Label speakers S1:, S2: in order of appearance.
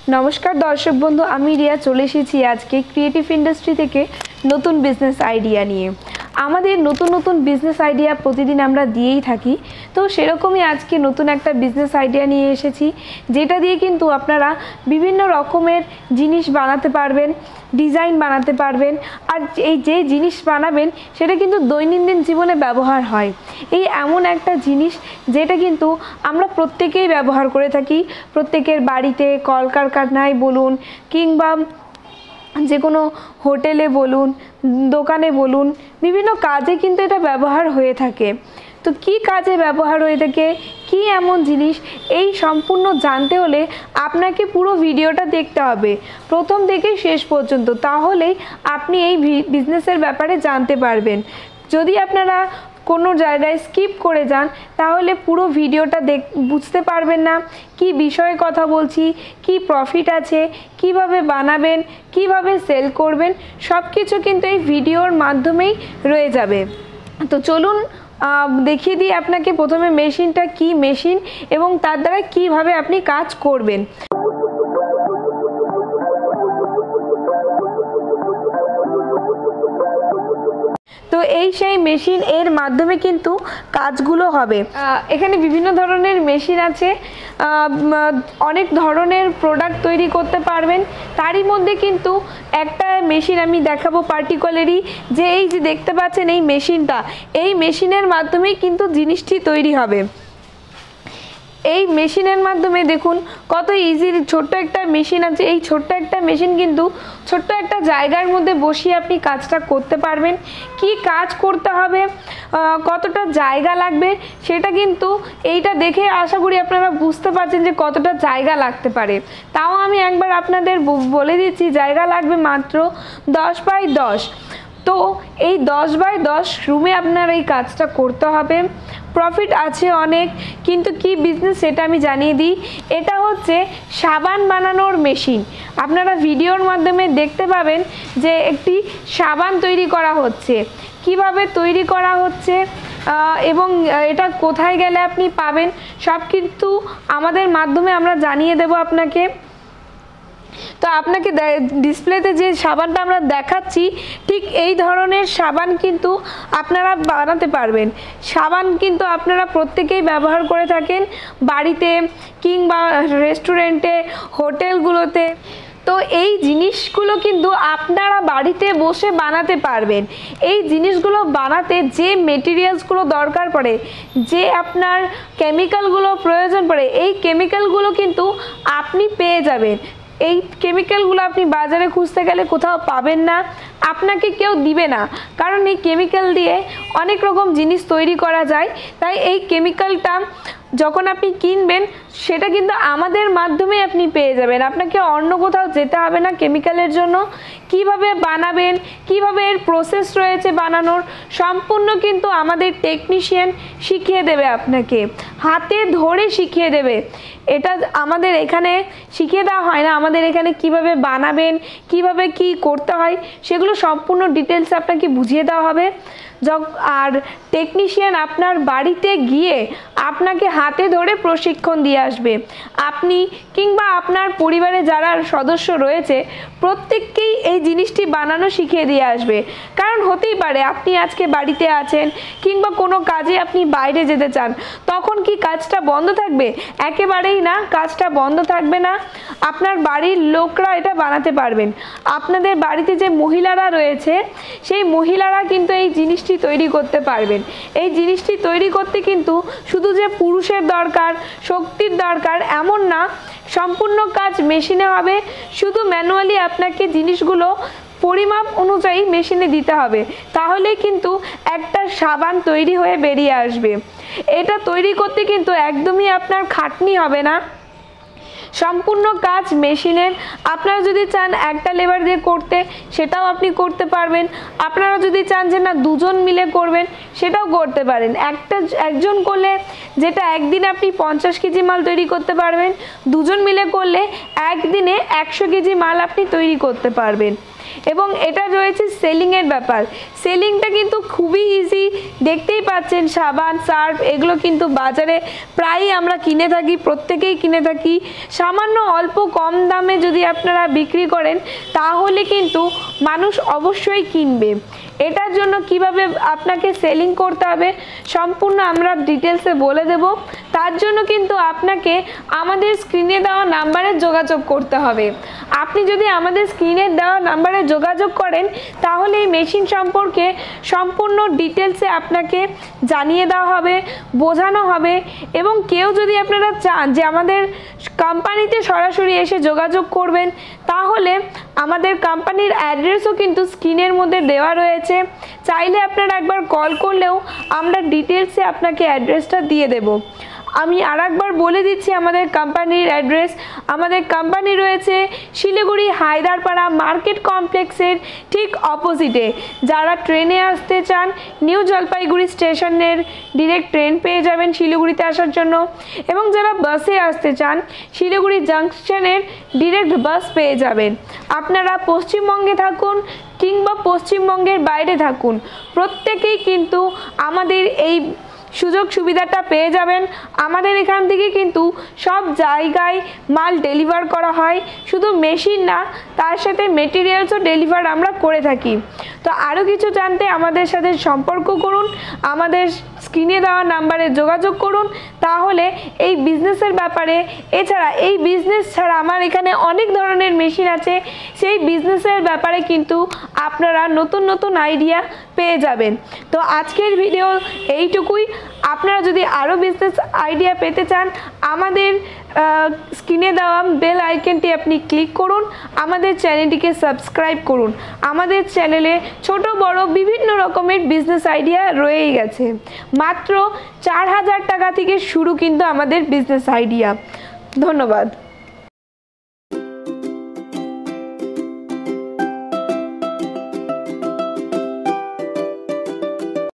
S1: নমস্কার দর্শক বন্ধু, আমি রিয়া চলে এসেছি আজকে ক্রিয়েটিভ ইন্ডাস্ট্রি থেকে নতুন বিজনেস আইডিয়া নিয়ে। আমাদের নতুন নতুন বিজনেস আইডিয়া প্রতিদিন আমরা দিয়েই থাকি, তো সেরকমই আজকে নতুন একটা বিজনেস আইডিয়া নিয়ে এসেছি, যেটা দিয়ে কিন্তু আপনারা বিভিন্ন রকমের জিনিস বানাতে পারবেন, ডিজাইন বানাতে পারবেন। আর এই যে জিনিস বানাবেন সেটা কিন্তু দৈনন্দিন জীবনে ব্যবহার হয়। এই এমন একটা জিনিস যেটা কিন্তু আমরা প্রত্যেকেই ব্যবহার করে থাকি, প্রত্যেকের বাড়িতে, কলকারখানায় বলুন কিংবা যে কোনো হোটেলে বলুন, দোকানে বলুন, বিভিন্ন কাজে কিন্তু এটা ব্যবহার হয়ে থাকে। তো কি কাজে ব্যবহার হয়ে থাকে, কি এমন জিনিস, এই সম্পূর্ণ জানতে হলে আপনাকে পুরো ভিডিওটা দেখতে হবে প্রথম থেকে শেষ পর্যন্ত, তাহলেই আপনি এই বিজনেসের ব্যাপারে জানতে পারবেন। যদি আপনারা কোনো জায়গায় স্কিপ করে যান তাহলে পুরো ভিডিওটা বুঝতে পারবেন না কি বিষয়ে কথা বলছি, কি প্রফিট আছে, কিভাবে বানাবেন, কিভাবে সেল করবেন, সব কিছু কিন্তু এই ভিডিওর মাধ্যমেই রয়ে যাবে। তো চলুন দেখিয়ে দিই আপনাকে প্রথমে মেশিনটা কি মেশিন এবং তার দ্বারা কিভাবে আপনি কাজ করবেন। তো এই সেই মেশিন, এর মাধ্যমে কিন্তু কাজগুলো হবে। এখানে বিভিন্ন ধরনের মেশিন আছে, অনেক ধরনের প্রোডাক্ট তৈরি করতে পারবেন। তারই মধ্যে কিন্তু একটা মেশিন আমি দেখাবো পার্টিকুলারলি, যে এই যে দেখতে পাচ্ছেন এই মেশিনটা, এই মেশিনের মাধ্যমেই কিন্তু জিনিসটি তৈরি হবে। এই মেশিনের মাধ্যমে দেখুন কত ইজি, ছোট্ট একটা মেশিন আছে। এই ছোট্ট একটা মেশিন কিন্তু ছোট্ট একটা জায়গার মধ্যে বসিয়ে আপনি কাজটা করতে পারবেন। কি কাজ করতে হবে, কতটা জায়গা লাগবে, সেটা কিন্তু এইটা দেখে আশা করি আপনারা বুঝতে পারছেন যে কতটা জায়গা লাগতে পারে। তাও আমি একবার আপনাদের বলে দিচ্ছি, জায়গা লাগবে মাত্র 10x10। তো এই 10x10 রুমে আপনার এই কাজটা করতে হবে। প্রফিট আছে অনেক, কিন্তু কি বিজনেস সেটা আমি জানিয়ে দিই। এটা হচ্ছে সাবান বানানোর মেশিন। আপনারা ভিডিওর মাধ্যমে দেখতে পাবেন যে একটি সাবান তৈরি করা হচ্ছে, কিভাবে তৈরি করা হচ্ছে এবং এটা কোথায় গেলে আপনি পাবেন, সব কিন্তু আমাদের মাধ্যমে আমরা জানিয়ে দেব আপনাকে। তো আপনাকে ডিসপ্লেতে যে সাবানটা আমরা দেখাচ্ছি, ঠিক এই ধরনের সাবান কিন্তু আপনারা বানাতে পারবেন। সাবান কিন্তু আপনারা প্রত্যেকেই ব্যবহার করে থাকেন, বাড়িতে কিংবা রেস্টুরেন্টে, হোটেলগুলোতে। তো এই জিনিসগুলো কিন্তু আপনারা বাড়িতে বসে বানাতে পারবেন। এই জিনিসগুলো বানাতে যে মেটেরিয়ালসগুলো দরকার পড়ে, যে আপনার কেমিক্যালগুলো প্রয়োজন পড়ে, এই কেমিক্যালগুলো কিন্তু আপনি পেয়ে যাবেন। এই কেমিক্যালগুলো আপনি বাজারে খুঁজতে গেলে কোথাও পাবেন না, আপনাকে কেউ দিবে না, কারণ এই কেমিক্যাল দিয়ে অনেক রকম জিনিস তৈরি করা যায়। তাই এই কেমিক্যালটা যখন আপনি কিনবেন সেটা কিন্তু আমাদের মাধ্যমে আপনি পেয়ে যাবেন, আপনাকে অন্য কোথাও যেতে হবে না কেমিক্যালের জন্য। কিভাবে বানাবেন, কিভাবে এর প্রসেস রয়েছে বানানোর, সম্পূর্ণ কিন্তু আমাদের টেকনিশিয়ান শিখিয়ে দেবে, আপনাকে হাতে ধরে শিখিয়ে দেবে। এটা আমাদের এখানে শিখিয়ে দেওয়া হয় না, আমাদের এখানে কিভাবে বানাবেন, কিভাবে কি করতে হয় সেগুলো সম্পূর্ণ ডিটেলস আপনাকে বুঝিয়ে দেওয়া হবে। আর টেকনিশিয়ান আপনার বাড়িতে গিয়ে আপনাকে হাতে ধরে প্রশিক্ষণ দিয়ে আসবে। আপনি কিংবা আপনার পরিবারে যারা সদস্য রয়েছে প্রত্যেককেই এই জিনিসটি বানানো শিখিয়ে দিয়ে আসবে। কারণ হতেই পারে আপনি আজকে বাড়িতে আছেন কিংবা কোনো কাজে আপনি বাইরে যেতে চান, তখন কি কাজটা বন্ধ থাকবে? একেবারেই না, কাজটা বন্ধ থাকবে না। আপনার বাড়ির লোকরা এটা বানাতে পারবেন। আপনাদের বাড়িতে যে মহিলারা রয়েছে সেই মহিলারা কিন্তু এই জিনিসটি তৈরি করতে পারবেন। এই জিনিসটি তৈরি করতে কিন্তু শুধু যে পুরুষের দরকার, শক্তির দরকার এমন না, সম্পূর্ণ কাজ মেশিনে হবে। শুধু ম্যানুয়ালি আপনাকে জিনিসগুলো পরিমাপ অনুযায়ী মেশিনে দিতে হবে, তাহলে কিন্তু একটা সাবান তৈরি হয়ে বেরিয়ে আসবে। এটা তৈরি করতে কিন্তু একদমই আপনার খাটনি হবে না, সম্পূর্ণ কাজ মেশিনের। আপনারা যদি চান একটা লেবার দিয়ে করতে, সেটাও আপনি করতে পারবেন। আপনারা যদি চান যে না দুজন মিলে করবেন, সেটাও করতে পারেন। একজন করলে যেটা একদিনে আপনি 50 কেজি মাল তৈরি করতে পারবেন, দুজন মিলে করলে একদিনে 100 কেজি মাল আপনি তৈরি করতে পারবেন। এবং এটা রয়েছে সেলিংয়ের ব্যাপার। সেলিংটা কিন্তু খুবই ইজি, দেখতেই পাচ্ছেন সাবান সার্ফ এগুলো কিন্তু বাজারে প্রায়ই আমরা কিনে থাকি, প্রত্যেকেই কিনে থাকি। সামান্য অল্প কম দামে যদি আপনারা বিক্রি করেন তাহলে কিন্তু মানুষ অবশ্যই কিনবে। এটার জন্য কিভাবে আপনাকে সেলিং করতে হবে সম্পূর্ণ আমরা ডিটেলসে বলে দেব। তার জন্য কিন্তু আপনাকে আমাদের স্ক্রিনে দেওয়া নাম্বারে যোগাযোগ করতে হবে। আপনি যদি আমাদের স্ক্রিনে দেওয়া নাম্বারে যোগাযোগ করেন তাহলে এই মেশিন সম্পর্কে সম্পূর্ণ ডিটেলসে আপনাকে জানিয়ে দেওয়া হবে, বোঝানো হবে। এবং কেউ যদি আপনারা চান যে আমাদের কোম্পানিতে সরাসরি এসে যোগাযোগ করবেন তাহলে আমাদের কোম্পানির অ্যাড্রেসও কিন্তু স্ক্রিনের মধ্যে দেওয়া রয়েছে। চাইলে আপনারা একবার কল করলেও আমরা ডিটেলসে আপনাকে অ্যাড্রেসটা দিয়ে দেব। আমি আরেকবার বলে দিচ্ছি আমাদের কোম্পানির অ্যাড্রেস। আমাদের কোম্পানি রয়েছে শিলিগুড়ি হায়দারপাড়া মার্কেট কমপ্লেক্সের ঠিক অপোজিটে। যারা ট্রেনে আসতে চান নিউ জলপাইগুড়ি স্টেশনের ডিরেক্ট ট্রেন পেয়ে যাবেন শিলিগুড়িতে আসার জন্য, এবং যারা বাসে আসতে চান শিলিগুড়ি জাংশনের ডিরেক্ট বাস পেয়ে যাবেন। আপনারা পশ্চিমবঙ্গে থাকুন কিংবা পশ্চিমবঙ্গের বাইরে থাকুন, প্রত্যেকেই কিন্তু আমাদের এই সুযোগ সুবিধাটা পেয়ে যাবেন। আমাদের এখান থেকে কিন্তু সব জায়গায় মাল ডেলিভার করা হয়, শুধু মেশিন না তার সাথে মেটেরিয়ালসও ডেলিভার আমরা করে থাকি। তো আরও কিছু জানতে আমাদের সাথে সম্পর্ক করুন, আমাদের স্ক্রিনে দেওয়া নাম্বারে যোগাযোগ করুন। তাহলে এই বিজনেসের ব্যাপারে, এছাড়া এই বিজনেস ছাড়া আমার এখানে অনেক ধরনের মেশিন আছে, সেই বিজনেসের ব্যাপারে কিন্তু আপনারা নতুন নতুন আইডিয়া পেয়ে যাবেন। তো আজকের ভিডিও এইটুকুই। আপনারা যদি আরও বিজনেস আইডিয়া পেতে চান আমাদের স্ক্রিনে দেওয়া বেল আইকনটি আপনি ক্লিক করুন, আমাদের চ্যানেলটিকে সাবস্ক্রাইব করুন। আমাদের চ্যানেলে ছোট বড় বিভিন্ন রকমের বিজনেস আইডিয়া রয়েই গেছে। মাত্র 4000 টাকা থেকে শুরু কিন্তু আমাদের বিজনেস আইডিয়া। ধন্যবাদ।